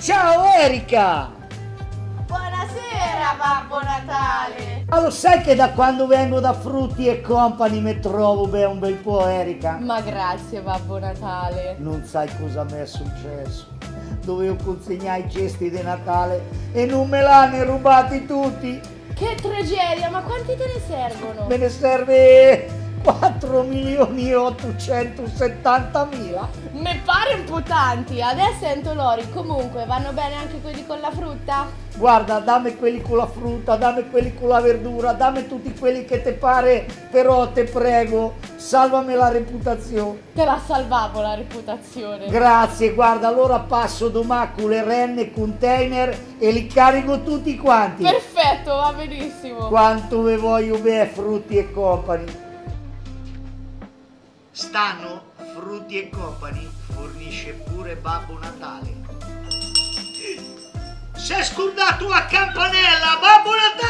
Ciao Erika! Buonasera Babbo Natale! Ma lo sai che da quando vengo da Frutti e Company mi trovo un bel po', Erika? Ma grazie Babbo Natale! Non sai cosa mi è successo? Dovevo consegnare i cesti di Natale e non me l'hanno rubati tutti! Che tragedia, ma quanti te ne servono? Me ne serve 4.870.000. Mi pare un po' tanti, adesso sento Lori, comunque vanno bene anche quelli con la frutta? Guarda, dammi quelli con la frutta, dammi quelli con la verdura, dammi tutti quelli che te pare, però te prego, salvami la reputazione. Te la salvavo la reputazione. Grazie, guarda, allora passo domani con le renne container e li carico tutti quanti. Perfetto, va benissimo. Quanto ve voglio bene Frutti e Company. Stanno Frutti e Company fornisce pure Babbo Natale. Si è scordato la campanella, Babbo Natale!